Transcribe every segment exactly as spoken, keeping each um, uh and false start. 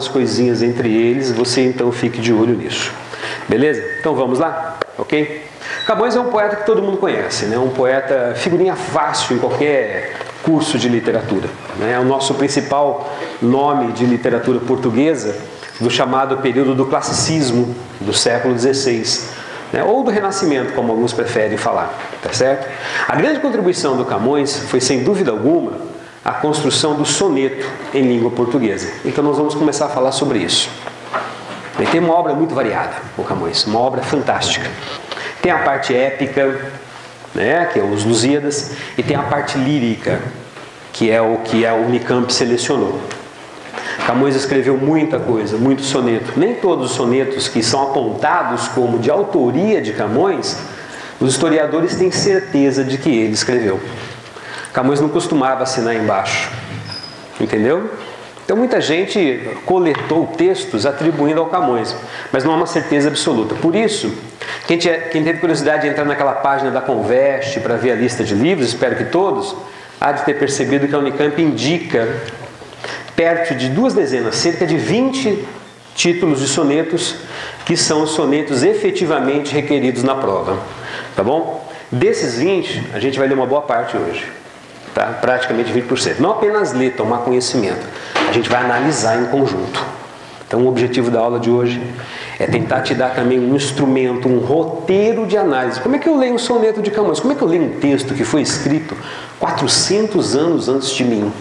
coisinhas entre eles, você então fique de olho nisso. Beleza? Então vamos lá? Ok? Camões é um poeta que todo mundo conhece, né? Um poeta, figurinha fácil em qualquer curso de literatura, né? É o nosso principal nome de literatura portuguesa do chamado período do classicismo do século dezesseis, né? Ou do Renascimento, como alguns preferem falar, tá certo? A grande contribuição do Camões foi, sem dúvida alguma, a construção do soneto em língua portuguesa. Então nós vamos começar a falar sobre isso. Ele tem uma obra muito variada, o Camões, uma obra fantástica. Tem a parte épica, né, que é os Lusíadas, e tem a parte lírica, que é o que a Unicamp selecionou. Camões escreveu muita coisa, muito soneto. Nem todos os sonetos que são apontados como de autoria de Camões, os historiadores têm certeza de que ele escreveu. Camões não costumava assinar embaixo, entendeu? Então muita gente coletou textos atribuindo ao Camões, mas não há uma certeza absoluta. Por isso, quem, tinha, quem teve curiosidade de entrar naquela página da Conveste para ver a lista de livros, espero que todos, há de ter percebido que a Unicamp indica perto de duas dezenas, cerca de vinte títulos de sonetos que são os sonetos efetivamente requeridos na prova. Tá bom? Desses vinte, a gente vai ler uma boa parte hoje. Tá? Praticamente vinte por cento. Não apenas ler, tomar conhecimento. A gente vai analisar em conjunto. Então o objetivo da aula de hoje é tentar te dar também um instrumento, um roteiro de análise. Como é que eu leio um soneto de Camões? Como é que eu leio um texto que foi escrito quatrocentos anos antes de mim?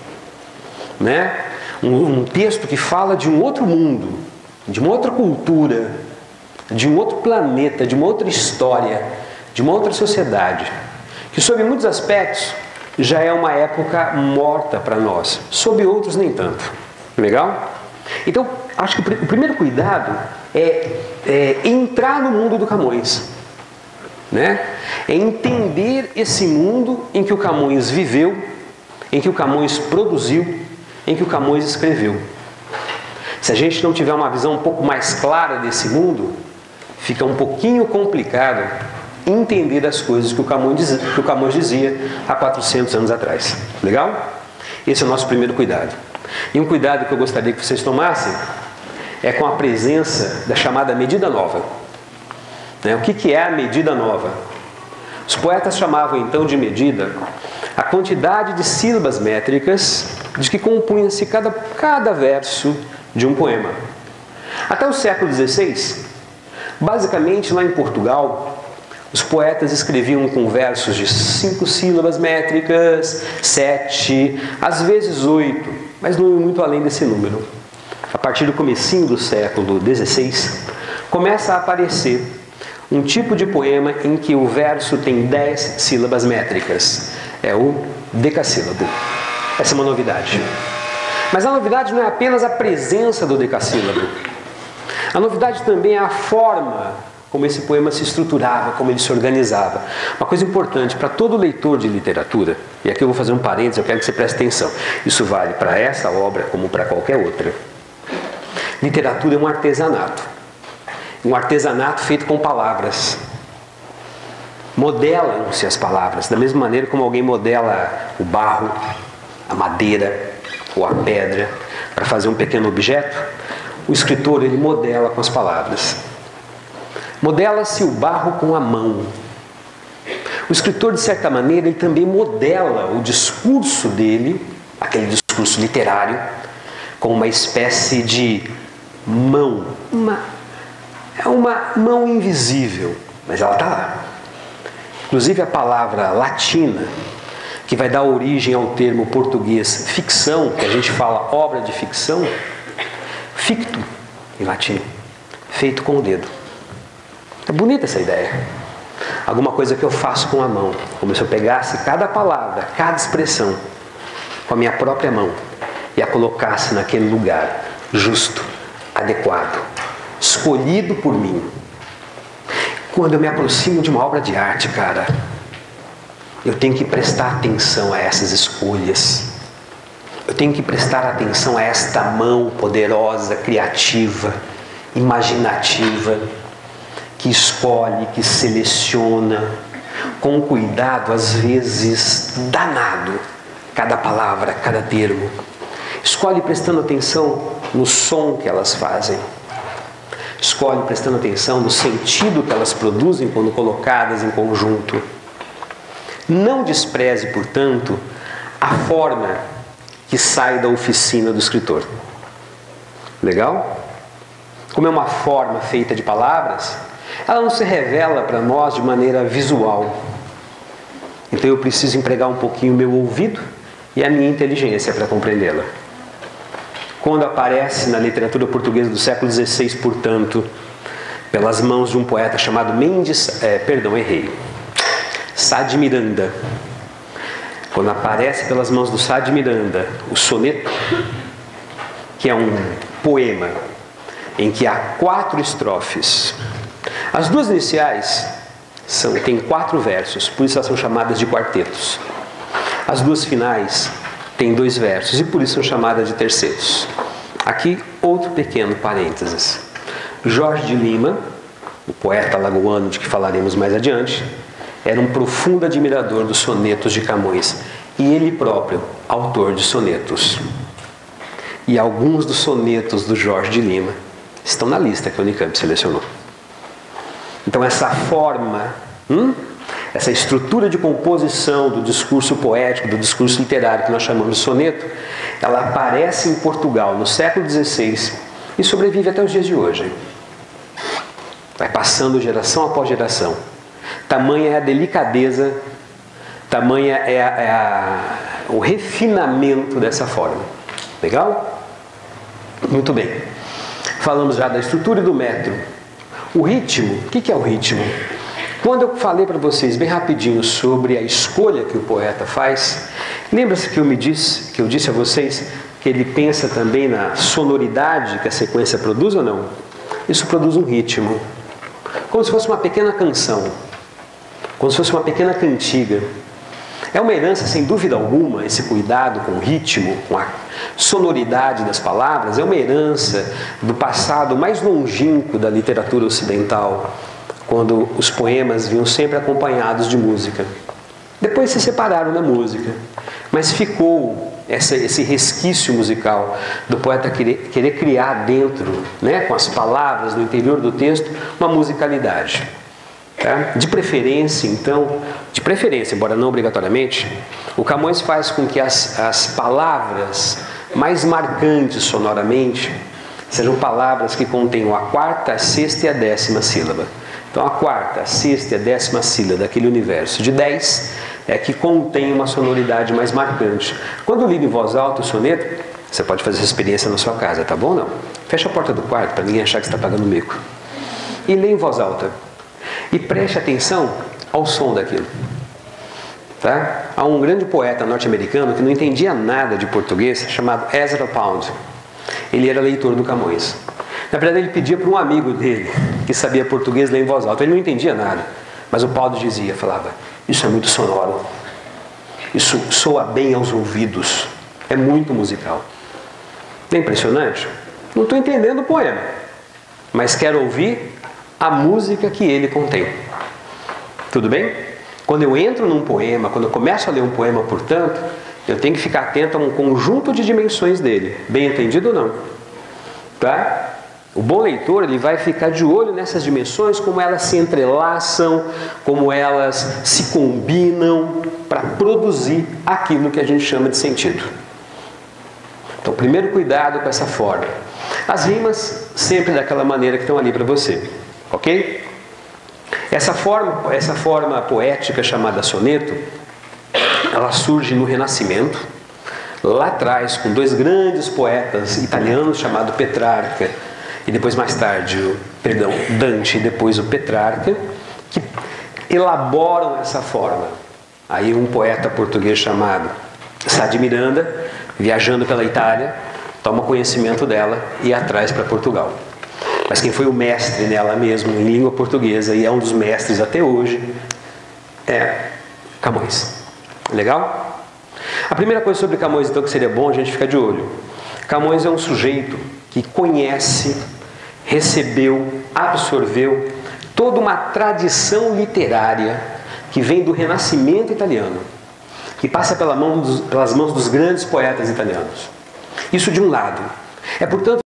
Né? Um, um texto que fala de um outro mundo, de uma outra cultura, de um outro planeta, de uma outra história, de uma outra sociedade, que sob muitos aspectos já é uma época morta para nós, sob outros nem tanto. Legal? Então, acho que o primeiro cuidado é, é entrar no mundo do Camões, né? É entender esse mundo em que o Camões viveu, em que o Camões produziu, em que o Camões escreveu. Se a gente não tiver uma visão um pouco mais clara desse mundo, fica um pouquinho complicado entender as coisas que o Camões dizia, que o Camões dizia há quatrocentos anos atrás. Legal? Esse é o nosso primeiro cuidado. E um cuidado que eu gostaria que vocês tomassem é com a presença da chamada medida nova. Né? O que, que é a medida nova? Os poetas chamavam então de medida a quantidade de sílabas métricas de que compunha-se cada, cada verso de um poema. Até o século dezesseis, basicamente lá em Portugal, os poetas escreviam com versos de cinco sílabas métricas, sete, às vezes oito, mas não muito além desse número. A partir do comecinho do século dezesseis, começa a aparecer um tipo de poema em que o verso tem dez sílabas métricas. É o decassílabo. Essa é uma novidade. Mas a novidade não é apenas a presença do decassílabo. A novidade também é a forma como esse poema se estruturava, como ele se organizava. Uma coisa importante para todo leitor de literatura, e aqui eu vou fazer um parênteses, eu quero que você preste atenção. Isso vale para essa obra como para qualquer outra. Literatura é um artesanato. Um artesanato feito com palavras. Modelam-se as palavras, da mesma maneira como alguém modela o barro, a madeira ou a pedra para fazer um pequeno objeto. O escritor, ele modela com as palavras. Modela-se o barro com a mão. O escritor, de certa maneira, ele também modela o discurso dele, aquele discurso literário, com uma espécie de mão. Uma, é uma mão invisível, mas ela está lá. Inclusive a palavra latina, que vai dar origem ao termo português ficção, que a gente fala obra de ficção, ficto, em latim, feito com o dedo. É bonita essa ideia. Alguma coisa que eu faço com a mão, como se eu pegasse cada palavra, cada expressão, com a minha própria mão e a colocasse naquele lugar justo, adequado, escolhido por mim. Quando eu me aproximo de uma obra de arte, cara, eu tenho que prestar atenção a essas escolhas. Eu tenho que prestar atenção a esta mão poderosa, criativa, imaginativa, que escolhe, que seleciona, com cuidado, às vezes danado, cada palavra, cada termo. Escolhe prestando atenção no som que elas fazem. Escolhe prestando atenção no sentido que elas produzem quando colocadas em conjunto. Não despreze, portanto, a forma que sai da oficina do escritor. Legal? Como é uma forma feita de palavras, ela não se revela para nós de maneira visual. Então eu preciso empregar um pouquinho o meu ouvido e a minha inteligência para compreendê-la. Quando aparece na literatura portuguesa do século dezesseis, portanto, pelas mãos de um poeta chamado Mendes, é, perdão, errei, Sá de Miranda. Quando aparece pelas mãos do Sá de Miranda o soneto, que é um poema em que há quatro estrofes. As duas iniciais são, têm quatro versos, por isso elas são chamadas de quartetos. As duas finais têm dois versos e por isso são chamadas de tercetos. Aqui outro pequeno parênteses. Jorge de Lima, o poeta alagoano de que falaremos mais adiante, era um profundo admirador dos sonetos de Camões e ele próprio, autor de sonetos. E alguns dos sonetos do Jorge de Lima estão na lista que a Unicamp selecionou. Então essa forma, hum, essa estrutura de composição do discurso poético, do discurso literário que nós chamamos de soneto, ela aparece em Portugal no século dezesseis e sobrevive até os dias de hoje. Vai passando geração após geração. Tamanha é a delicadeza, tamanha é, a, é a, o refinamento dessa forma. Legal? Muito bem. Falamos já da estrutura e do método. O ritmo, o que é o ritmo? Quando eu falei para vocês bem rapidinho sobre a escolha que o poeta faz, lembra-se que eu me disse, que eu disse a vocês que ele pensa também na sonoridade que a sequência produz ou não? Isso produz um ritmo, como se fosse uma pequena canção, como se fosse uma pequena cantiga. É uma herança, sem dúvida alguma, esse cuidado com o ritmo, com a sonoridade das palavras, é uma herança do passado mais longínquo da literatura ocidental, quando os poemas vinham sempre acompanhados de música. Depois se separaram da música, mas ficou essa, esse resquício musical do poeta querer, querer criar dentro, né, com as palavras no interior do texto, uma musicalidade. Tá? De preferência, então, de preferência, embora não obrigatoriamente, o Camões faz com que as, as palavras mais marcantes sonoramente sejam palavras que contenham a quarta, a sexta e a décima sílaba. Então a quarta, a sexta e a décima sílaba daquele universo de dez é que contém uma sonoridade mais marcante. Quando lido em voz alta o soneto, você pode fazer essa experiência na sua casa, tá bom? Não? Fecha a porta do quarto para ninguém achar que você está pagando mico. E lê em voz alta. E preste atenção ao som daquilo. Tá? Há um grande poeta norte-americano que não entendia nada de português, chamado Ezra Pound. Ele era leitor do Camões. Na verdade, ele pedia para um amigo dele, que sabia português, ler em voz alta. Ele não entendia nada, mas o Pound dizia, falava, isso é muito sonoro. Isso soa bem aos ouvidos. É muito musical. É impressionante? Não estou entendendo o poema, mas quero ouvir a música que ele contém. Tudo bem? Quando eu entro num poema, quando eu começo a ler um poema, portanto, eu tenho que ficar atento a um conjunto de dimensões dele. Bem entendido ou não? Tá? O bom leitor, ele vai ficar de olho nessas dimensões, como elas se entrelaçam, como elas se combinam para produzir aquilo que a gente chama de sentido. Então, primeiro cuidado com essa forma. As rimas sempre daquela maneira que estão ali para você. Ok? Essa forma, essa forma poética chamada soneto, ela surge no Renascimento, lá atrás, com dois grandes poetas italianos chamados Petrarca e depois mais tarde, o, perdão, Dante e depois o Petrarca, que elaboram essa forma. Aí um poeta português chamado Sá de Miranda, viajando pela Itália, toma conhecimento dela e a traz para Portugal. Mas quem foi o mestre nela mesmo, em língua portuguesa, e é um dos mestres até hoje, é Camões. Legal? A primeira coisa sobre Camões, então, que seria bom a gente ficar de olho. Camões é um sujeito que conhece, recebeu, absorveu toda uma tradição literária que vem do Renascimento italiano, que passa pela mão dos, pelas mãos dos grandes poetas italianos. Isso de um lado. É, portanto,